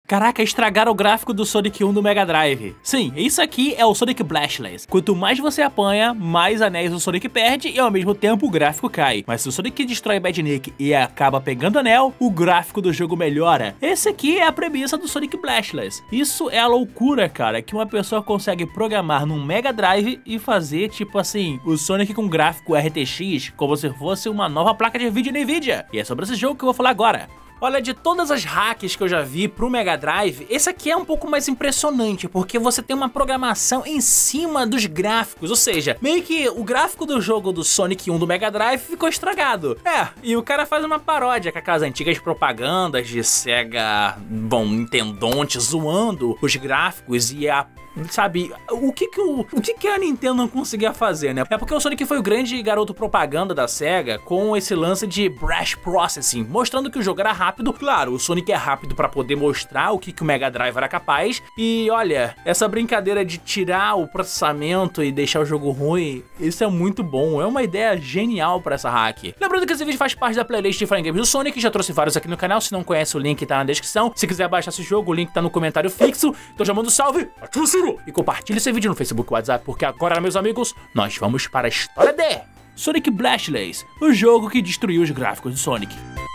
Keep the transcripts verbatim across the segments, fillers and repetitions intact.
Caraca, estragaram o gráfico do Sonic um do Mega Drive. Sim, isso aqui é o Sonic Blashless. Quanto mais você apanha, mais anéis o Sonic perde e ao mesmo tempo o gráfico cai. Mas se o Sonic destrói Badnik e acaba pegando anel, o gráfico do jogo melhora. Esse aqui é a premissa do Sonic Blashless. Isso é a loucura, cara, que uma pessoa consegue programar num Mega Drive e fazer, tipo assim, o Sonic com gráfico R T X como se fosse uma nova placa de vídeo NVIDIA. E é sobre esse jogo que eu vou falar agora. Olha, de todas as hacks que eu já vi pro Mega Drive, esse aqui é um pouco mais impressionante, porque você tem uma programação em cima dos gráficos, ou seja, meio que o gráfico do jogo do Sonic um do Mega Drive ficou estragado. É, e o cara faz uma paródia com aquelas antigas propagandas de Sega, bom, Nintendonte, zoando os gráficos e a... Sabe, o que que, o, o que que a Nintendo não conseguia fazer, né? É porque o Sonic foi o grande garoto propaganda da Sega com esse lance de Brash Processing, mostrando que o jogo era rápido. Claro, o Sonic é rápido pra poder mostrar o que que o Mega Drive era capaz. E olha, essa brincadeira de tirar o processamento e deixar o jogo ruim, isso é muito bom, é uma ideia genial pra essa hack. Lembrando que esse vídeo faz parte da playlist de Flying Games do Sonic, já trouxe vários aqui no canal, se não conhece o link tá na descrição. Se quiser baixar esse jogo, o link tá no comentário fixo. Então já manda um salve, ativa o sininho e compartilhe esse vídeo no Facebook e WhatsApp, porque agora, meus amigos, nós vamos para a história de Sonic Blashless, o jogo que destruiu os gráficos do Sonic.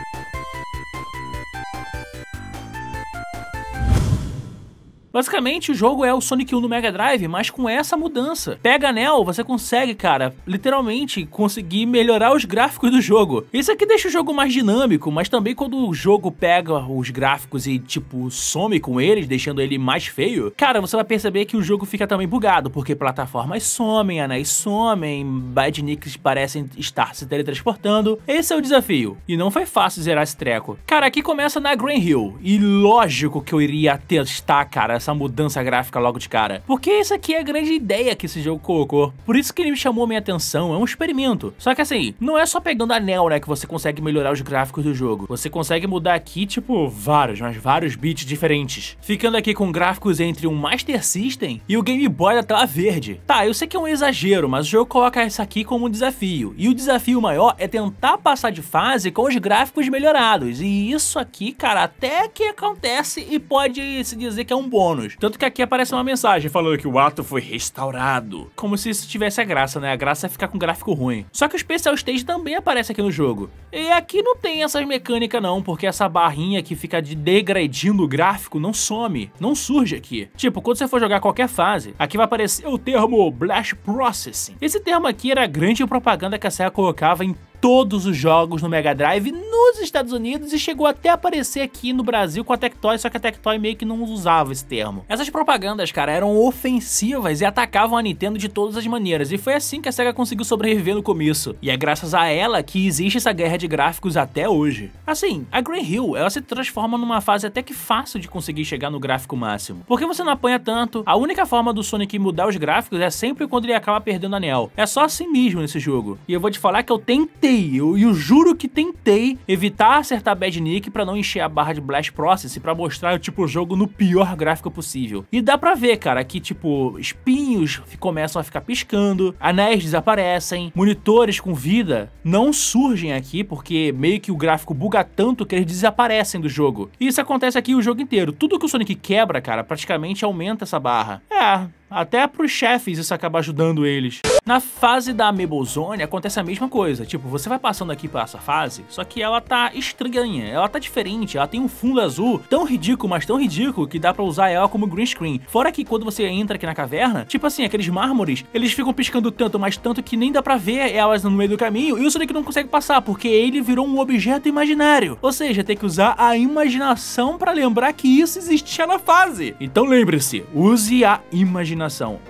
Basicamente, o jogo é o Sonic um do Mega Drive, mas com essa mudança. Pega anel, você consegue, cara, literalmente conseguir melhorar os gráficos do jogo. Isso aqui deixa o jogo mais dinâmico, mas também quando o jogo pega os gráficos e, tipo, some com eles, deixando ele mais feio, cara, você vai perceber que o jogo fica também bugado, porque plataformas somem, anéis somem, badniks parecem estar se teletransportando. Esse é o desafio, e não foi fácil zerar esse treco. Cara, aqui começa na Green Hill, e lógico que eu iria testar, cara, essa mudança gráfica logo de cara, porque isso aqui é a grande ideia que esse jogo colocou. Por isso que ele me chamou minha atenção, é um experimento. Só que assim, não é só pegando anel, né, que você consegue melhorar os gráficos do jogo. Você consegue mudar aqui, tipo, vários, mas vários bits diferentes. Ficando aqui com gráficos entre um Master System e o Game Boy da tela verde. Tá, eu sei que é um exagero, mas o jogo coloca isso aqui como um desafio. E o desafio maior é tentar passar de fase com os gráficos melhorados. E isso aqui, cara, até que acontece e pode se dizer que é um bônus. Tanto que aqui aparece uma mensagem falando que o ato foi restaurado. Como se isso tivesse a graça, né? A graça é ficar com gráfico ruim. Só que o Special Stage também aparece aqui no jogo. E aqui não tem essas mecânicas não, porque essa barrinha que fica de degradindo o gráfico não some, não surge aqui. Tipo, quando você for jogar qualquer fase, aqui vai aparecer o termo Blast Processing. Esse termo aqui era a grande propaganda que a Sega colocava em todos os jogos no Mega Drive nos Estados Unidos e chegou até a aparecer aqui no Brasil com a Tectoy, só que a Tectoy meio que não usava esse termo. Essas propagandas, cara, eram ofensivas e atacavam a Nintendo de todas as maneiras, e foi assim que a Sega conseguiu sobreviver no começo, e é graças a ela que existe essa guerra de gráficos até hoje. Assim, a Green Hill, ela se transforma numa fase até que fácil de conseguir chegar no gráfico máximo, porque você não apanha tanto. A única forma do Sonic mudar os gráficos é sempre quando ele acaba perdendo anel. É só assim mesmo nesse jogo, e eu vou te falar que eu tentei Eu, eu juro que tentei evitar acertar Badnik pra não encher a barra de Blast Process, pra mostrar, tipo, o jogo no pior gráfico possível. E dá pra ver, cara, que, tipo, espinhos começam a ficar piscando, anéis desaparecem, monitores com vida não surgem aqui, porque meio que o gráfico buga tanto que eles desaparecem do jogo. E isso acontece aqui o jogo inteiro. Tudo que o Sonic quebra, cara, praticamente aumenta essa barra. É... Até pros chefes isso acaba ajudando eles. Na fase da Amiibo Zone acontece a mesma coisa. Tipo, você vai passando aqui por essa fase, só que ela tá estranha, ela tá diferente, ela tem um fundo azul tão ridículo, mas tão ridículo que dá pra usar ela como green screen. Fora que quando você entra aqui na caverna, tipo assim, aqueles mármores, eles ficam piscando tanto, mas tanto que nem dá pra ver elas no meio do caminho, e o Sonic não consegue passar, porque ele virou um objeto imaginário. Ou seja, tem que usar a imaginação pra lembrar que isso existia na fase. Então lembre-se, use a imaginação.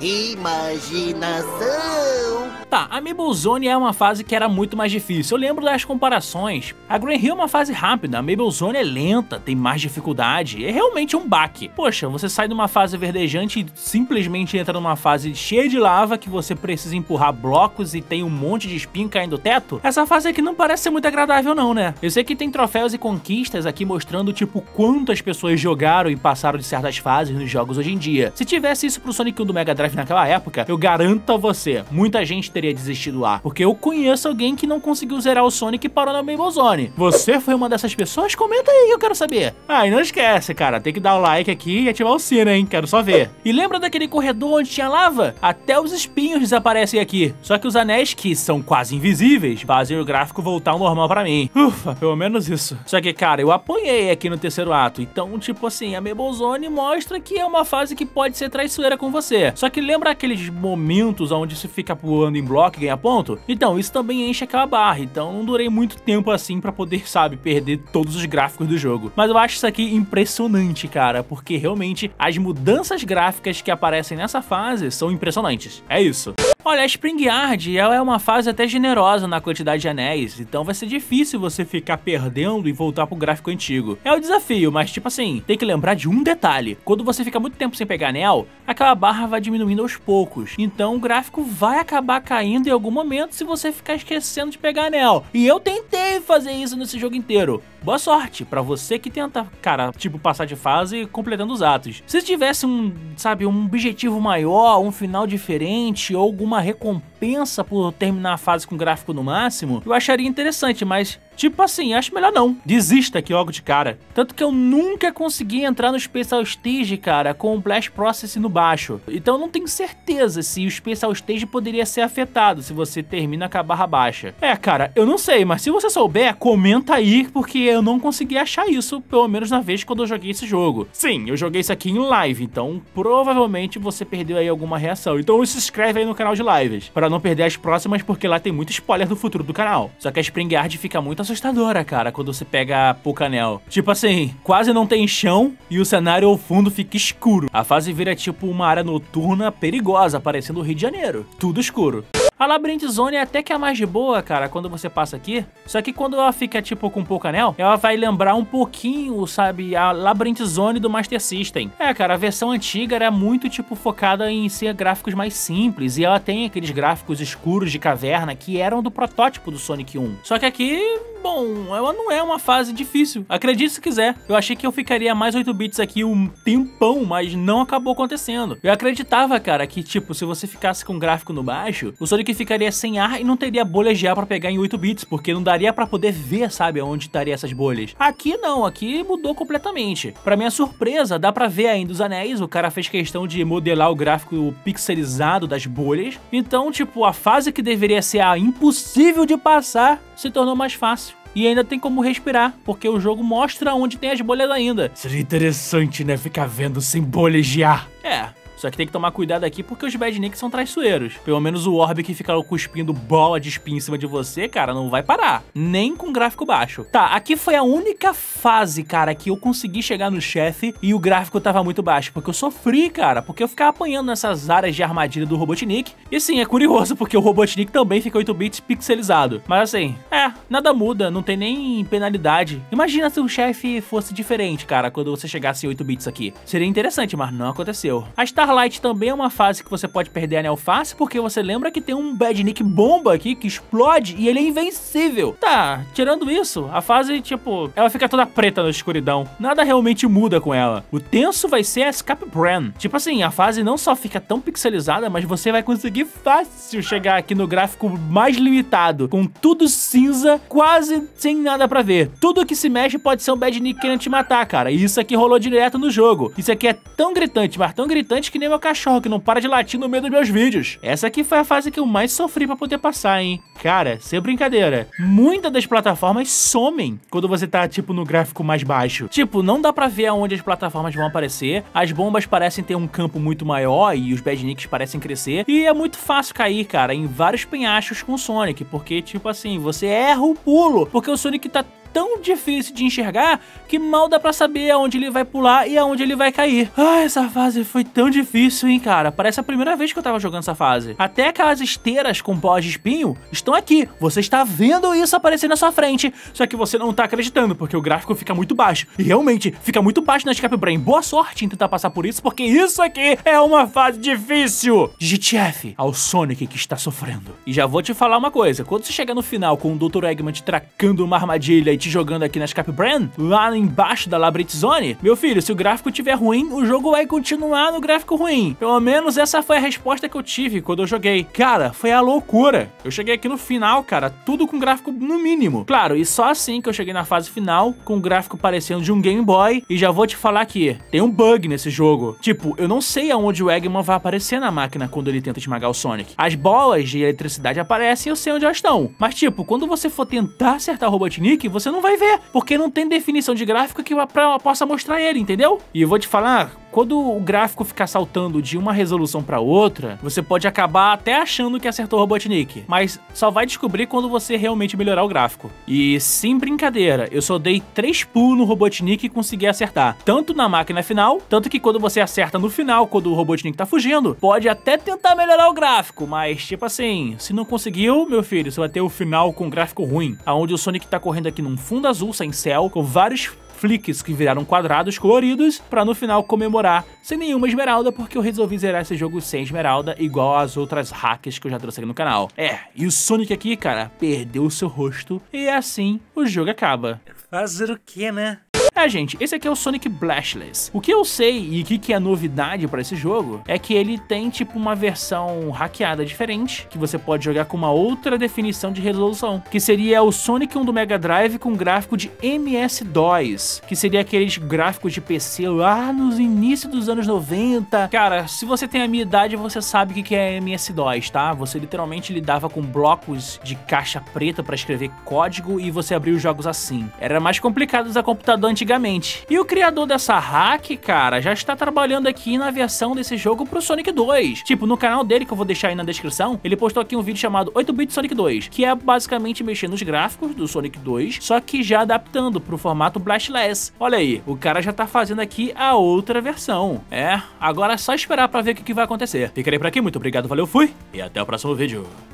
Imaginação. Tá, a Amiibo Zone é uma fase que era muito mais difícil. Eu lembro das comparações. A Green Hill é uma fase rápida, a Amiibo Zone é lenta, tem mais dificuldade. É realmente um baque. Poxa, você sai de uma fase verdejante e simplesmente entra numa fase cheia de lava que você precisa empurrar blocos e tem um monte de espinho caindo do teto. Essa fase aqui não parece ser muito agradável não, né? Eu sei que tem troféus e conquistas aqui mostrando, tipo, quantas pessoas jogaram e passaram de certas fases nos jogos hoje em dia. Se tivesse isso pro Sonic um do Mega Drive naquela época, eu garanto a você, muita gente teria desistido lá, porque eu conheço alguém que não conseguiu zerar o Sonic e parou na Maple Zone. Você foi uma dessas pessoas? Comenta aí que eu quero saber. Ah, e não esquece, cara, tem que dar o like aqui e ativar o sino, hein? Quero só ver. E lembra daquele corredor onde tinha lava? Até os espinhos desaparecem aqui. Só que os anéis, que são quase invisíveis, fazem o gráfico voltar ao normal pra mim. Ufa, pelo menos isso. Só que, cara, eu apanhei aqui no terceiro ato. Então, tipo assim, a Maple Zone mostra que é uma fase que pode ser traiçoeira com você. Só que lembra aqueles momentos onde você fica pulando em bloco e ganha ponto? Então, isso também enche aquela barra. Então, não durei muito tempo assim pra poder, sabe, perder todos os gráficos do jogo. Mas eu acho isso aqui impressionante, cara, porque realmente as mudanças gráficas que aparecem nessa fase são impressionantes. É isso. Olha, a Spring Yard, ela é uma fase até generosa na quantidade de anéis, então vai ser difícil você ficar perdendo e voltar pro gráfico antigo. É o desafio, mas tipo assim, tem que lembrar de um detalhe. Quando você fica muito tempo sem pegar anel, aquela barra vai diminuindo aos poucos. Então o gráfico vai acabar caindo em algum momento se você ficar esquecendo de pegar anel. E eu tentei fazer isso nesse jogo inteiro. Boa sorte pra você que tenta, cara, tipo, passar de fase completando os atos. Se tivesse um, sabe, um objetivo maior, um final diferente ou alguma recompensa por terminar a fase com gráfico no máximo, eu acharia interessante, mas tipo assim, acho melhor não. Desista aqui logo de cara. Tanto que eu nunca consegui entrar no Special Stage, cara, com o Blast Process no baixo. Então eu não tenho certeza se o Special Stage poderia ser afetado se você termina com a barra baixa. É, cara, eu não sei, mas se você souber, comenta aí, porque eu não consegui achar isso, pelo menos na vez quando eu joguei esse jogo. Sim, eu joguei isso aqui em live, então provavelmente você perdeu aí alguma reação. Então se inscreve aí no canal de lives, para não perder as próximas, porque lá tem muito spoiler do futuro do canal. Só que a Spring Yard fica muito assustadora, cara, quando você pega pouco anel. Tipo assim, quase não tem chão e o cenário ao fundo fica escuro. A fase vira tipo uma área noturna perigosa, parecendo o Rio de Janeiro. Tudo escuro. A Labyrinth Zone é até que é mais de boa, cara, quando você passa aqui. Só que quando ela fica, tipo, com pouco anel, ela vai lembrar um pouquinho, sabe, a Labyrinth Zone do Master System. É, cara, a versão antiga era muito, tipo, focada em ser gráficos mais simples. E ela tem aqueles gráficos escuros de caverna que eram do protótipo do Sonic um. Só que aqui, bom, ela não é uma fase difícil. Acredite se quiser. Eu achei que eu ficaria mais oito bits aqui um tempão, mas não acabou acontecendo. Eu acreditava, cara, que, tipo, se você ficasse com o gráfico no baixo, o Sonic que ficaria sem ar e não teria bolhas de ar pra pegar em oito bits, porque não daria pra poder ver, sabe, onde estaria essas bolhas. Aqui não, aqui mudou completamente. Pra minha surpresa, dá pra ver ainda os anéis, o cara fez questão de modelar o gráfico pixelizado das bolhas. Então, tipo, a fase que deveria ser a impossível de passar se tornou mais fácil. E ainda tem como respirar, porque o jogo mostra onde tem as bolhas ainda. Seria interessante, né, ficar vendo sem bolhas de ar. É. Só que tem que tomar cuidado aqui porque os Badniks são traiçoeiros. Pelo menos o Orb que fica cuspindo bola de espinho em cima de você, cara, não vai parar. Nem com gráfico baixo. Tá, aqui foi a única fase, cara, que eu consegui chegar no chefe e o gráfico tava muito baixo. Porque eu sofri, cara, porque eu ficava apanhando nessas áreas de armadilha do Robotnik. E sim, é curioso porque o Robotnik também fica oito bits pixelizado. Mas assim, é, nada muda, não tem nem penalidade. Imagina se o chefe fosse diferente, cara, quando você chegasse em oito bits aqui. Seria interessante, mas não aconteceu. A Starlight também é uma fase que você pode perder anel fácil, porque você lembra que tem um Badnik bomba aqui que explode e ele é invencível. Tá, tirando isso, a fase, tipo, ela fica toda preta na escuridão. Nada realmente muda com ela. O tenso vai ser a Escape Bran. Tipo assim, a fase não só fica tão pixelizada, mas você vai conseguir fácil chegar aqui no gráfico mais limitado, com tudo cinza, quase sem nada pra ver. Tudo que se mexe pode ser um Badnik querendo te matar, cara. E isso aqui rolou direto no jogo. Isso aqui é tão gritante, mas tão gritante que nem meu cachorro, que não para de latir no meio dos meus vídeos. Essa aqui foi a fase que eu mais sofri pra poder passar, hein? Cara, sem brincadeira. Muitas das plataformas somem quando você tá, tipo, no gráfico mais baixo. Tipo, não dá pra ver aonde as plataformas vão aparecer. As bombas parecem ter um campo muito maior e os Badniks parecem crescer. E é muito fácil cair, cara, em vários penhachos com o Sonic. Porque, tipo assim, você erra o pulo. Porque o Sonic tá tão difícil de enxergar que mal dá pra saber aonde ele vai pular e aonde ele vai cair. Ah, essa fase foi tão difícil, hein, cara. Parece a primeira vez que eu tava jogando essa fase. Até aquelas esteiras com bolas de espinho estão aqui. Você está vendo isso aparecer na sua frente, só que você não tá acreditando, porque o gráfico fica muito baixo. E realmente, fica muito baixo na Escape Brain. Boa sorte em tentar passar por isso, porque isso aqui é uma fase difícil. Digite F ao Sonic que está sofrendo. E já vou te falar uma coisa. Quando você chegar no final com o doutor Eggman te tracando uma armadilha e te gente jogando aqui na Escape Brand, lá embaixo da Labyrinth Zone, meu filho, se o gráfico tiver ruim, o jogo vai continuar no gráfico ruim. Pelo menos essa foi a resposta que eu tive quando eu joguei. Cara, foi a loucura. Eu cheguei aqui no final, cara, tudo com gráfico no mínimo. Claro, e só assim que eu cheguei na fase final, com o gráfico parecendo de um Game Boy, e já vou te falar que tem um bug nesse jogo. Tipo, eu não sei aonde o Eggman vai aparecer na máquina quando ele tenta esmagar o Sonic. As bolas de eletricidade aparecem e eu sei onde elas estão. Mas tipo, quando você for tentar acertar o Robotnik, você não vai ver, porque não tem definição de gráfico que pra, possa mostrar ele, entendeu? E eu vou te falar, quando o gráfico ficar saltando de uma resolução pra outra, você pode acabar até achando que acertou o Robotnik, mas só vai descobrir quando você realmente melhorar o gráfico. E sem brincadeira, eu só dei três pulos no Robotnik e consegui acertar, tanto na máquina final, tanto que quando você acerta no final, quando o Robotnik tá fugindo, pode até tentar melhorar o gráfico, mas tipo assim, se não conseguiu, meu filho, você vai ter o final com gráfico ruim, aonde o Sonic tá correndo aqui num fundo azul sem céu, com vários flicks que viraram quadrados coloridos pra no final comemorar sem nenhuma esmeralda, porque eu resolvi zerar esse jogo sem esmeralda, igual as outras hacks que eu já trouxe aqui no canal. É, e o Sonic aqui, cara, perdeu o seu rosto e assim o jogo acaba. Fazer o que, né? É, gente, esse aqui é o Sonic Blashless. O que eu sei e o que, que é novidade pra esse jogo é que ele tem tipo uma versão hackeada diferente, que você pode jogar com uma outra definição de resolução, que seria o Sonic um do Mega Drive com gráfico de M S dois, que seria aqueles gráficos de P C lá nos inícios dos anos noventa. Cara, se você tem a minha idade, você sabe o que, que é M S dois, tá? Você literalmente lidava com blocos de caixa preta pra escrever código e você abria os jogos assim. Era mais complicado usar computador antigamente. E o criador dessa hack, cara, já está trabalhando aqui na versão desse jogo pro Sonic dois. Tipo, no canal dele, que eu vou deixar aí na descrição, ele postou aqui um vídeo chamado oito bit Sonic dois, que é basicamente mexer nos gráficos do Sonic dois, só que já adaptando pro formato Blashless. Olha aí, o cara já tá fazendo aqui a outra versão. É, agora é só esperar pra ver o que, que vai acontecer. Ficarei por aqui, muito obrigado, valeu, fui, e até o próximo vídeo.